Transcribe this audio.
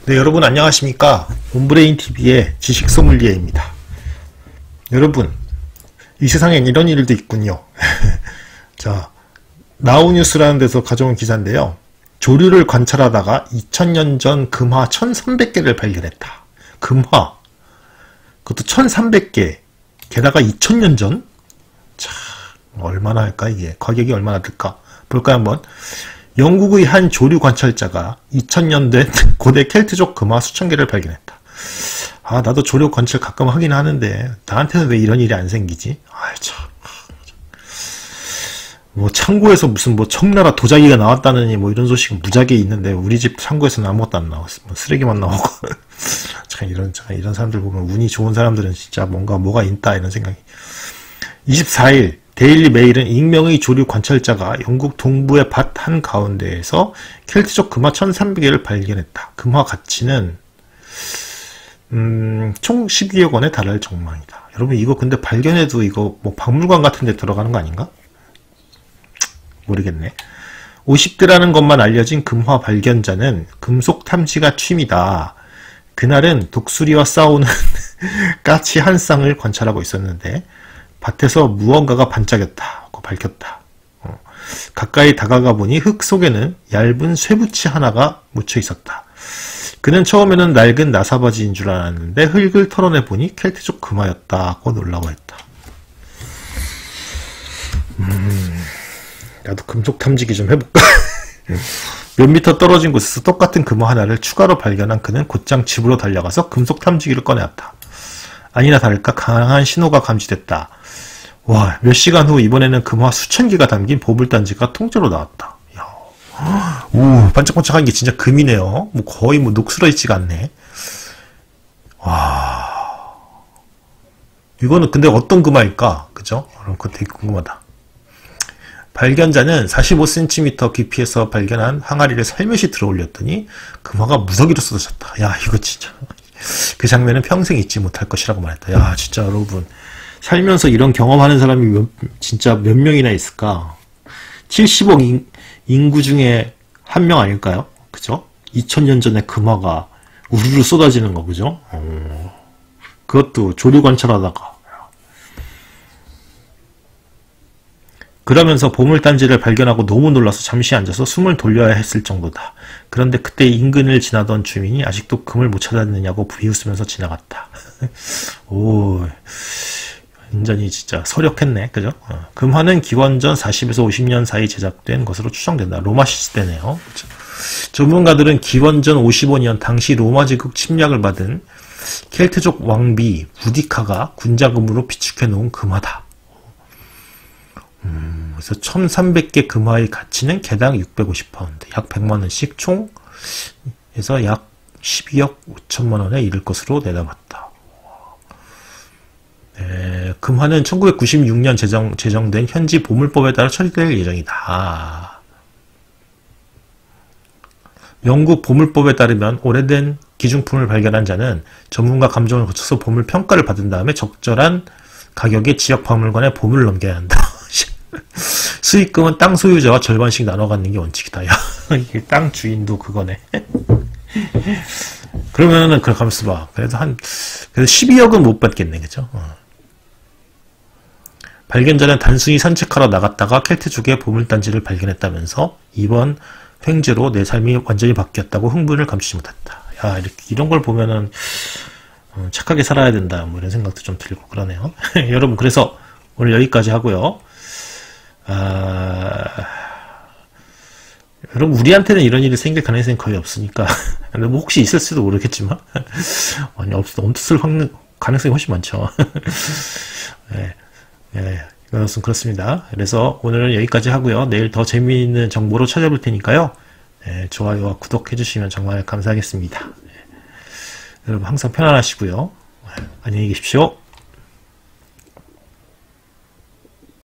네, 여러분 안녕하십니까? 온브레인TV의 지식소믈리에입니다. 여러분, 이 세상엔 이런 일도 있군요. 자, 나우뉴스라는 데서 가져온 기사인데요. 조류를 관찰하다가 2000년 전 금화 1300개를 발견했다. 금화. 그것도 1300개. 게다가 2000년 전? 자, 얼마나 할까 이게? 가격이 얼마나 들까? 볼까요 한번? 영국의 한 조류 관찰자가 2000년 된 고대 켈트족 금화 수천 개를 발견했다. 아, 나도 조류 관찰 가끔 하긴 하는데 나한테는 왜 이런 일이 안 생기지? 아이 참. 뭐 창고에서 무슨 뭐 청나라 도자기가 나왔다느니 뭐 이런 소식은 무지하게 있는데 우리 집 창고에서는 아무것도 안 나왔어. 뭐 쓰레기만 나오고. 참 이런 사람들 보면 운이 좋은 사람들은 진짜 뭐가 있다 이런 생각이. 24일 데일리 메일은 익명의 조류 관찰자가 영국 동부의 밭 한가운데에서 켈트족 금화 1300개를 발견했다. 금화 가치는 총 12억 원에 달할 전망이다. 여러분 이거 근데 발견해도 이거 뭐 박물관 같은 데 들어가는 거 아닌가? 모르겠네. 50대라는 것만 알려진 금화 발견자는 금속 탐지가 취미다. 그날은 독수리와 싸우는 까치 한 쌍을 관찰하고 있었는데 밭에서 무언가가 반짝였다고 밝혔다. 가까이 다가가 보니 흙 속에는 얇은 쇠붙이 하나가 묻혀 있었다. 그는 처음에는 낡은 나사바지인 줄 알았는데 흙을 털어내 보니 켈트족 금화였다고 놀라워했다. 나도 금속 탐지기 좀 해볼까? 몇 미터 떨어진 곳에서 똑같은 금화 하나를 추가로 발견한 그는 곧장 집으로 달려가서 금속 탐지기를 꺼내왔다. 아니나 다를까 강한 신호가 감지됐다. 와, 몇 시간 후 이번에는 금화 수천 개가 담긴 보물단지가 통째로 나왔다. 야. 오, 반짝반짝한 게 진짜 금이네요. 뭐 거의 뭐 녹슬어있지가 않네. 와. 이거는 근데 어떤 금화일까? 그죠? 그거 되게 궁금하다. 발견자는 45cm 깊이에서 발견한 항아리를 살며시 들어올렸더니 금화가 무더기로 쏟아졌다. 야, 이거 진짜. 그 장면은 평생 잊지 못할 것이라고 말했다. 야, 진짜 여러분. 살면서 이런 경험하는 사람이 진짜 몇 명이나 있을까? 70억 인구 중에 한 명 아닐까요? 그죠? 2000년 전에 금화가 우르르 쏟아지는 거, 그죠? 그것도 조류 관찰하다가. 그러면서 보물단지를 발견하고 너무 놀라서 잠시 앉아서 숨을 돌려야 했을 정도다. 그런데 그때 인근을 지나던 주민이 아직도 금을 못 찾았느냐고 비웃으면서 지나갔다. 오, 완전히 진짜 서력했네. 그죠? 금화는 기원전 40에서 50년 사이 제작된 것으로 추정된다. 로마 시대네요. 전문가들은 기원전 55년 당시 로마 제국 침략을 받은 켈트족 왕비 부디카가 군자금으로 비축해 놓은 금화다. 그래서 1300개 금화의 가치는 개당 650파운드, 약 100만원씩 총 해서 약 12억 5천만원에 이를 것으로 내다봤다. 네, 금화는 1996년 제정된 현지 보물법에 따라 처리될 예정이다. 영국 보물법에 따르면 오래된 기중품을 발견한 자는 전문가 감정을 거쳐서 보물 평가를 받은 다음에 적절한 가격에 지역 박물관에 보물을 넘겨야 한다. 수익금은 땅 소유자와 절반씩 나눠 갖는 게 원칙이다. 야, 이게 땅 주인도 그거네. 그러면은 그걸 가만있어 봐. 그래서 12억은 못 받겠네, 그죠? 발견자는 단순히 산책하러 나갔다가 켈트족의 보물단지를 발견했다면서 이번 횡재로 내 삶이 완전히 바뀌었다고 흥분을 감추지 못했다. 야, 이런 걸 보면은 착하게 살아야 된다. 뭐 이런 생각도 좀 들고 그러네요. 여러분, 그래서 오늘 여기까지 하고요. 여러분 우리한테는 이런 일이 생길 가능성이 거의 없으니까 뭐 혹시 있을지도 모르겠지만 아니 없을 가능성이 훨씬 많죠. 네, 네, 그것은 그렇습니다. 그래서 오늘은 여기까지 하고요. 내일 더 재미있는 정보로 찾아볼 테니까요. 네, 좋아요와 구독해 주시면 정말 감사하겠습니다. 네, 여러분 항상 편안하시고요. 안녕히 계십시오.